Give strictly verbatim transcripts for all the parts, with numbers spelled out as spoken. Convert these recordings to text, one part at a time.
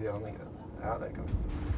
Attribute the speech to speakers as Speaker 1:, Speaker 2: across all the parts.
Speaker 1: the only how that goes.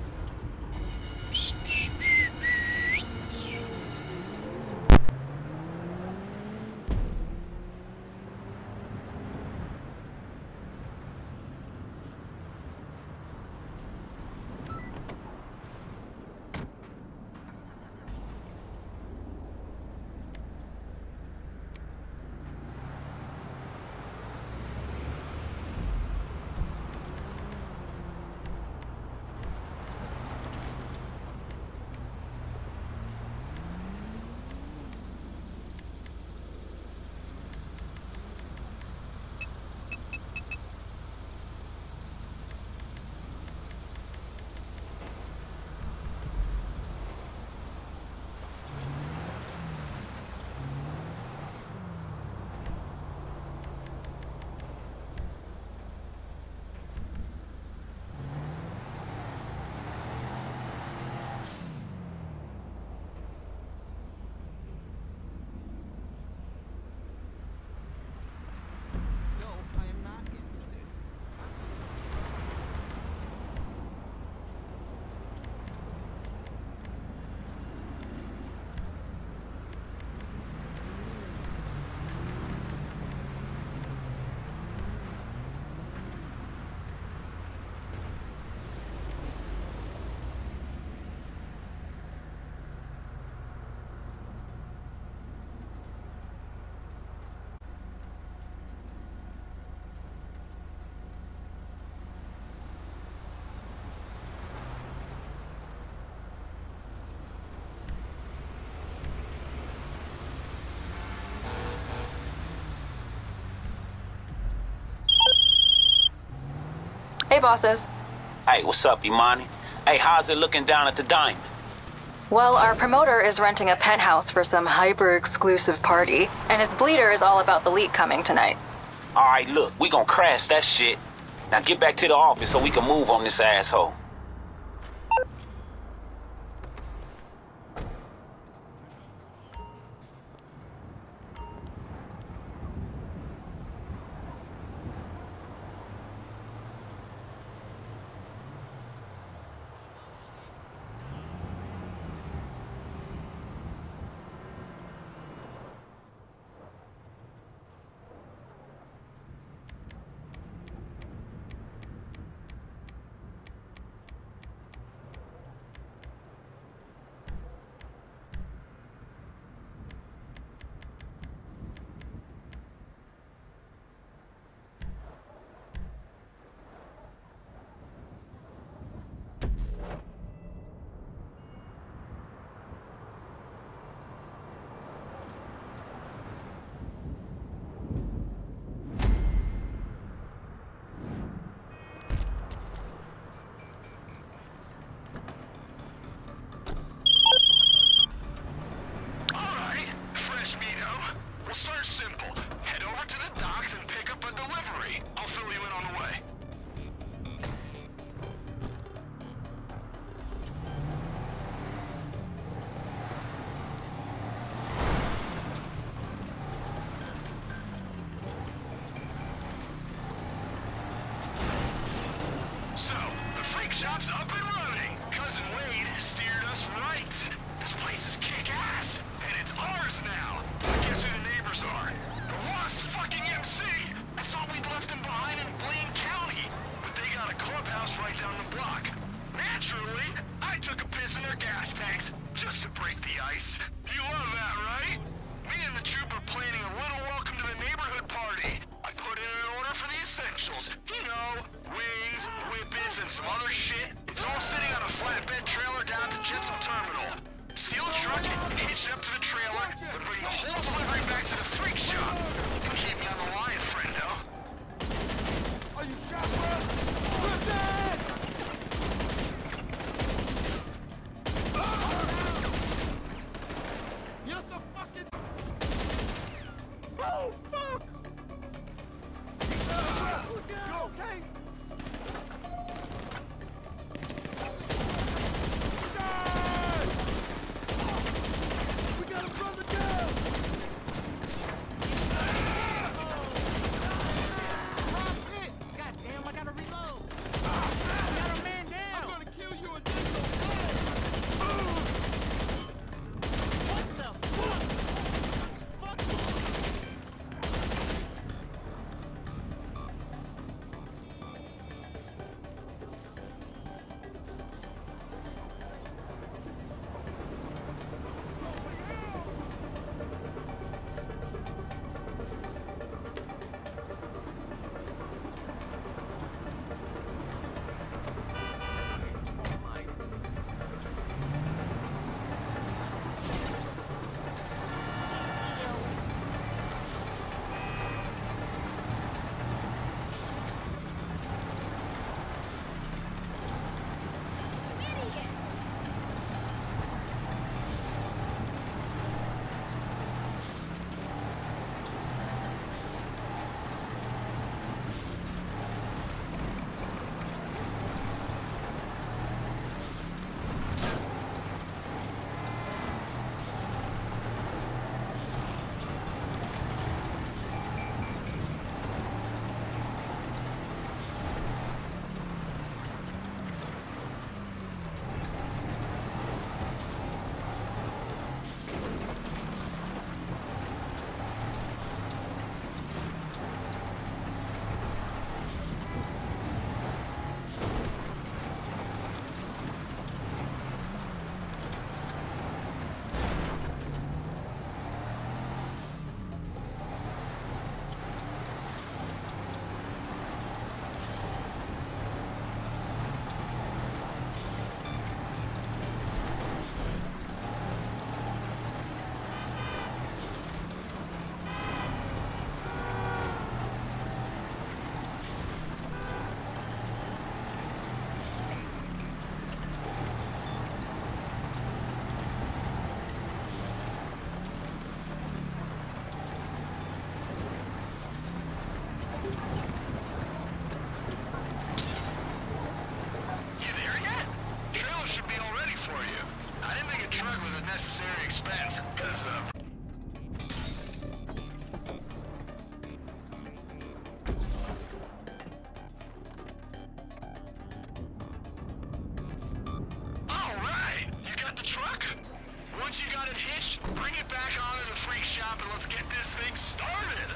Speaker 2: Hey, bosses.
Speaker 3: Hey, what's up, Imani? Hey, how's it looking down at the Diamond?
Speaker 2: Well, our promoter is renting a penthouse for some hyper-exclusive party, and his bleeder is all about the leak coming tonight.
Speaker 3: All right, look, we gonna crash that shit. Now get back to the office so we can move on this asshole.
Speaker 4: Shop's up and running. Cousin Wade steered us right. This place is kick-ass, and it's ours now. Guess who the neighbors are? The lost fucking M C. I thought we'd left him behind in Blaine County, but they got a clubhouse right down the block. Naturally, I took a piss in their gas tanks just to break the ice. You love that, right? Me and the troop are planning a little welcome to the neighborhood party. I put in an order for the essentials. You know, wings, whippets, and some other shit. It's all sitting on a flatbed trailer down to Jetsam Terminal. Steal a truck, hitch it up to the trailer, then bring the whole delivery back to the freak shop. And keep me on the line, friendo.
Speaker 5: Are you shot, bro? Flip that! You're so fucking... Oh, fuck! You okay? We got a brother down! God damn, I gotta
Speaker 4: unnecessary expense, because, uh... Alright! You got the truck? Once you got it hitched, bring it back onto the freak shop and let's get this thing started!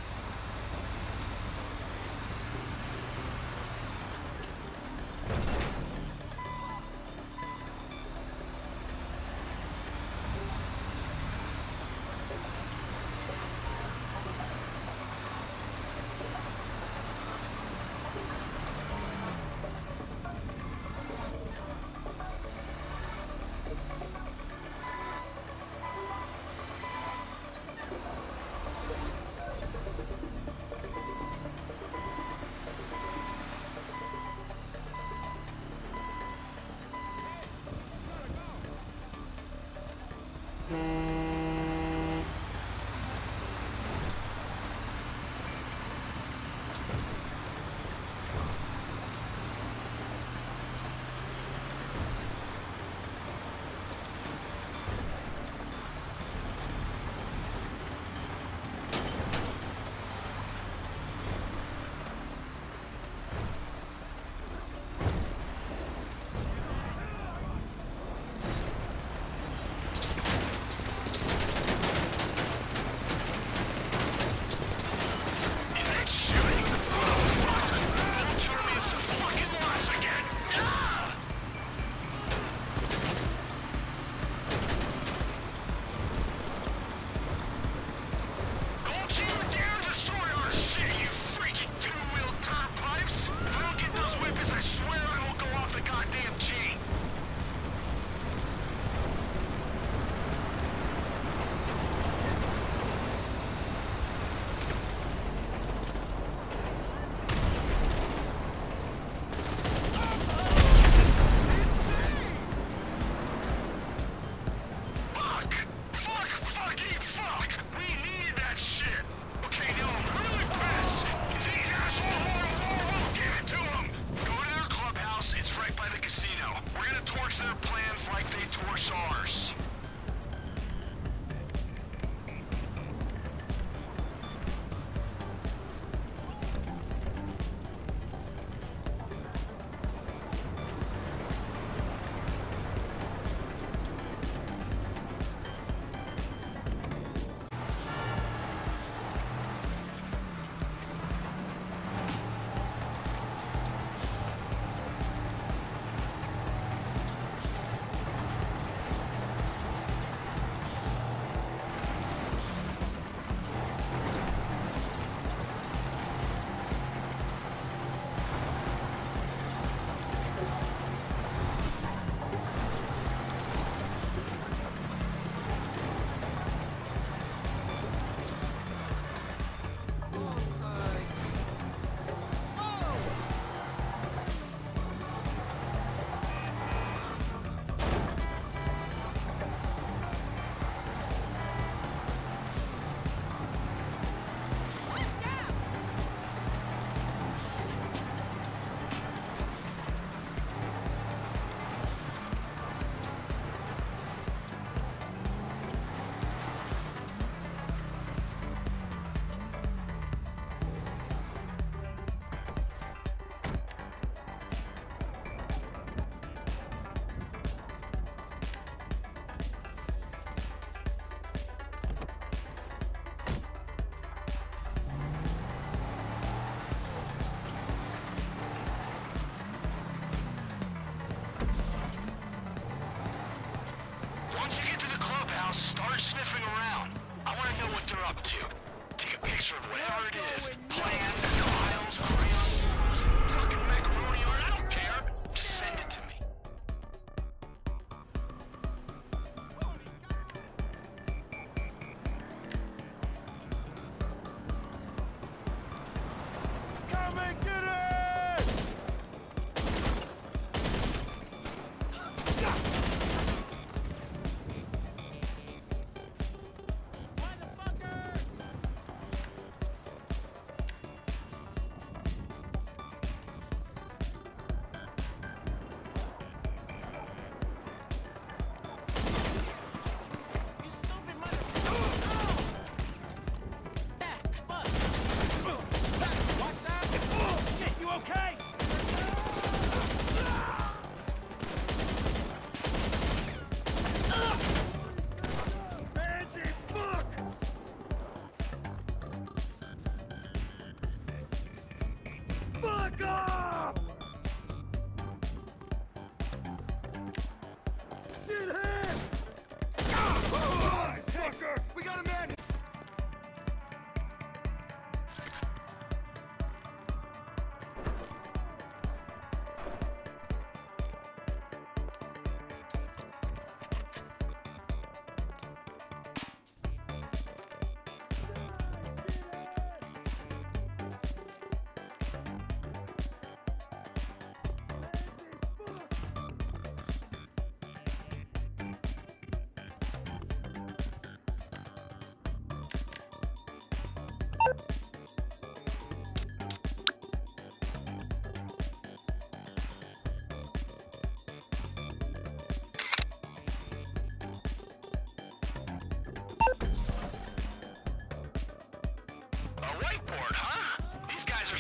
Speaker 4: Start sniffing around. I want to know what they're up to. Take a picture of whatever it is. Plans, files, crayons, fucking macaroni art. I don't care. Just send it to me.
Speaker 5: Come and get it!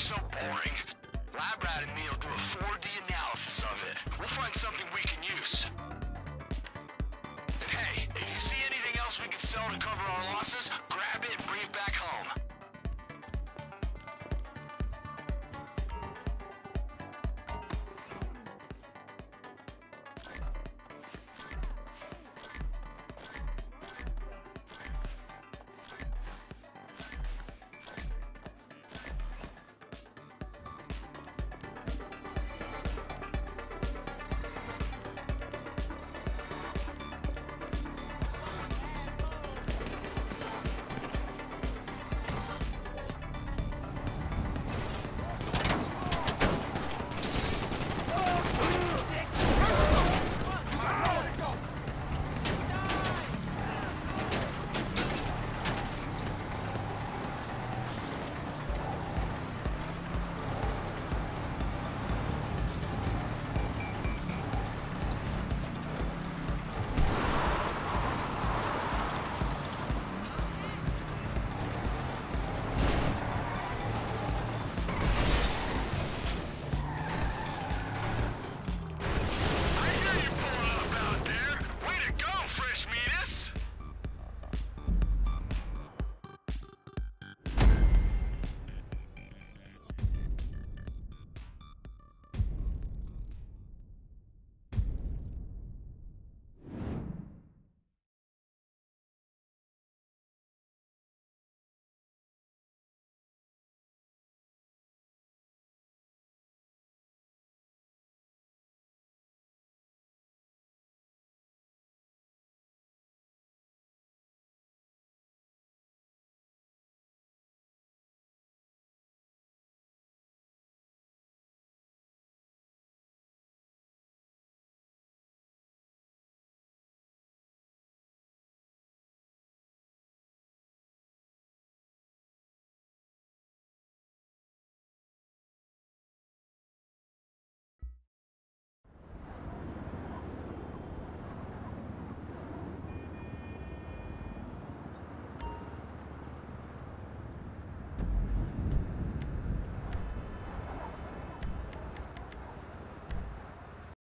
Speaker 4: so boring. Lab Rat and me will do a four D analysis of it. We'll find something we can use. And hey, if you see anything else we can sell to cover our losses, grab it and bring it back home.